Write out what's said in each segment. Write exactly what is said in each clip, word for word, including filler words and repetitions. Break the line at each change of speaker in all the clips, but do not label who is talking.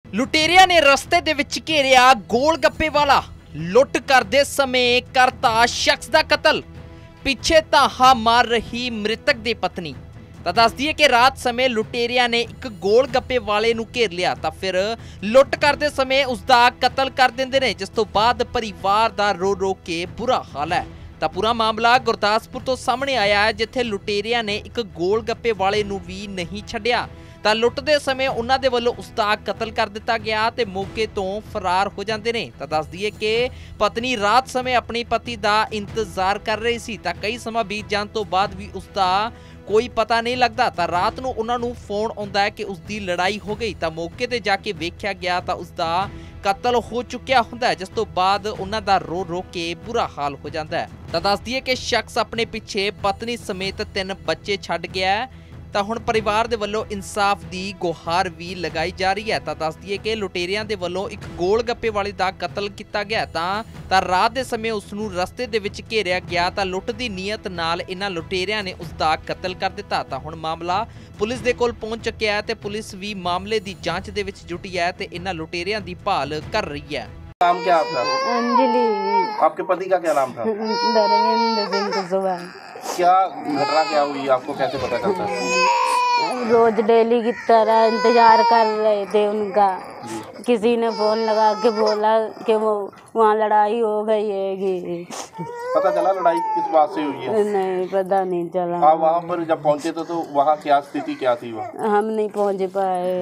लुटेरिया ने रस्ते दे विच घेरिया गोल गप्पे वाला। लुट करदे समय करता शख्स दा कतल। पिछे धाहा मार रही मृतक दी पत्नी। ਤਾਂ ਦੱਸ ਦਈਏ ਕਿ ਰਾਤ ਸਮੇਂ ਲੁਟੇਰਿਆਂ ਨੇ ਇੱਕ ਗੋਲ ਗੱਪੇ ਵਾਲੇ ਨੂੰ ਘੇਰ ਲਿਆ ਤਾਂ ਫਿਰ ਲੁੱਟ ਕਰਦੇ ਸਮੇਂ ਉਸ ਦਾ ਕਤਲ ਕਰ ਦਿੰਦੇ ਨੇ, ਜਿਸ ਤੋਂ ਬਾਅਦ ਪਰਿਵਾਰ ਦਾ ਰੋ ਰੋ ਕੇ ਬੁਰਾ ਹਾਲ ਹੈ। ਤਾਂ ਪੂਰਾ ਮਾਮਲਾ ਗੁਰਦਾਸਪੁਰ ਤੋਂ ਸਾਹਮਣੇ ਆਇਆ ਹੈ, ਜਿੱਥੇ ਲੁਟੇਰਿਆਂ ਨੇ ਇੱਕ ਗੋਲ ਗੱਪੇ ਵਾਲੇ ਨੂੰ ਵੀ ਨਹੀਂ ਛੱਡਿਆ। ਤਾਂ ਲੁੱਟਦੇ ਸਮੇਂ ਉਹਨਾਂ ਦੇ ਵੱਲੋਂ ਉਸ ਦਾ ਕਤਲ ਕਰ ਦਿੱਤਾ ਗਿਆ ਤੇ ਮੌਕੇ ਤੋਂ ਫਰਾਰ ਹੋ ਜਾਂਦੇ ਨੇ। ਤਾਂ ਦੱਸ ਦਈਏ ਕਿ ਪਤਨੀ ਰਾਤ ਸਮੇਂ ਆਪਣੀ ਪਤੀ ਦਾ ਇੰਤਜ਼ਾਰ ਕਰ ਰਹੀ ਸੀ ਤਾਂ ਕਈ ਸਮਾਂ ਬੀਤ ਜਾਣ ਤੋਂ ਬਾਅਦ ਵੀ ਉਸ ਦਾ कोई पता नहीं लगता। तो रात नूं उन्हां नूं फोन आउंदा है कि उसकी लड़ाई हो गई। तो मौके ते जाके वेख्या गया तो उसका कतल हो चुकिया हुंदा है, जिस तो बाद उन्हां दा रो रो के बुरा हाल हो जाता है। तो दस दिए कि शख्स अपने पिछे पत्नी समेत तीन बच्चे छड्ड गया है। तो हुण परिवार दे वल्लों इंसाफ दी गुहार भी लगाई जा रही है। तो दस दिए कि लुटेरियां दे वल्लों एक गोल गप्पे वाले दा कतल किया गया। तो रात के समय उसनूं रस्ते दे विच घेरिया गया। तो लुट दी नीयत नाल इन्हां लुटेरियां ने उसका कतल कर दिता। तो हुण मामला पुलिस दे कोल पहुंच चुकिया है ते पुलिस भी मामले दी जांच दे विच जुटी है ते इन्हां लुटेरियां दी भाल कर रही है।
नाम क्या आपका?
अंजलि।
आपके पति का क्या नाम था?
धर्मेंद्र सिंह कुशवाहा।
क्या घटना क्या हुई, आपको कैसे पता चलता है?
रोज डेली की तरह इंतजार कर रहे थे उनका। किसी ने फोन लगा के बोला कि वो वहाँ लड़ाई हो गई है।
पता चला लड़ाई किस बात से हुई है?
नहीं पता नहीं चला।
आप वहाँ पर जब पहुँचे तो, तो वहाँ क्या स्थिति क्या थी? वहाँ
हम नहीं पहुँच पाए।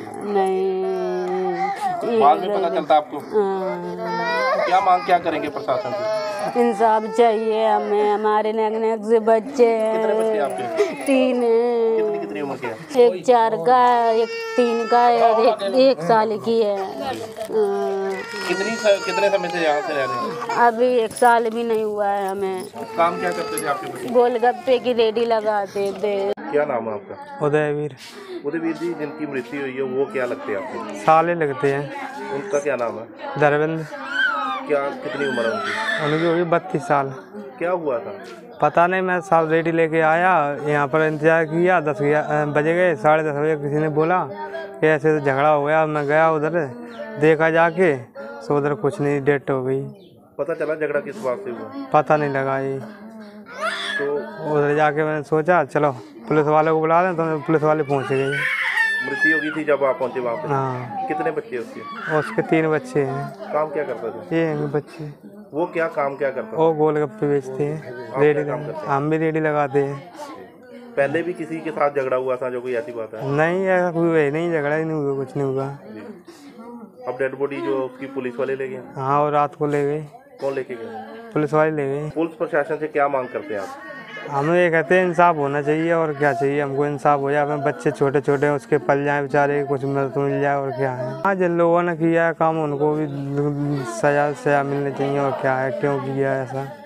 नहीं
बाद में पता चलता आपको?
हाँ।
क्या मांग क्या करेंगे प्रशासन से?
इंसाफ चाहिए हमें। हमारे नेक नेक से बच्चे हैं।
कितने बच्चे आपके?
तीन हैं।
कितनी कितनी उम्र के हैं?
एक चार का है, एक तीन का है और एक, एक साल की है। हाँ।
कितनी स, कितने समय से यहाँ से रह रहे हैं?
अभी एक साल भी नहीं हुआ है हमें।
काम क्या करते थे आपके बच्चे?
गोलगप्पे की रेडी लगाते थे।
क्या नाम है आपका?
उदयवीर।
उदयवीर जी, जिनकी मृत्यु हुई है वो क्या लगते हैं आपको?
साले लगते हैं।
उनका क्या नाम है?
धर्मेंद्र।
क्या कितनी उम्र है उनकी?
उनकी होगी बत्तीस साल।
क्या हुआ था?
पता नहीं, मैं साल रेडी लेके आया, यहाँ पर इंतजार किया। दस बजे गए, साढ़े दस बजे किसी ने बोला कि ऐसे तो झगड़ा हो गया। मैं गया उधर, देखा जाके सो उधर कुछ नहीं, डेथ हो गई।
पता चला झगड़ा किस बात से हुआ?
पता नहीं लगा ये।
तो
उधर जाके मैंने सोचा चलो पुलिस वाले को बुला दें, तो पुलिस वाले पहुँच गए।
मृत्यु हो गई थी जब आप पहुंचे वहाँ पे?
हाँ।
कितने बच्चे उसके?
उसके तीन बच्चे हैं।
काम क्या करता था?
ये हैं बच्चे।
वो क्या काम क्या करता?
वो गोलगप्पे बेचते हैं, रेडी लगा, हम भी रेडी लगाते हैं।
पहले भी किसी के साथ झगड़ा हुआ था जो कोई ऐसी बात है?
नहीं, ऐसा कोई हुआ नहीं, झगड़ा ही नहीं हुआ, कुछ नहीं हुआ।
अब डेड बॉडी जो उसकी पुलिस वाले ले गए?
हाँ, और रात को ले गए।
कौन लेके गए?
पुलिस वाले ले गए।
पुलिस प्रशासन से क्या मांग करते हैं आप?
हम ये कहते हैं इंसाफ होना चाहिए, और क्या चाहिए हमको, इंसाफ हो जाए। अपने बच्चे छोटे छोटे हैं, उसके पल जाए बेचारे, कुछ मदद मिल जाए, और क्या है। हाँ, जिन लोगों ने किया है काम उनको भी सजा सजा मिलनी चाहिए, और क्या है, क्यों किया है ऐसा।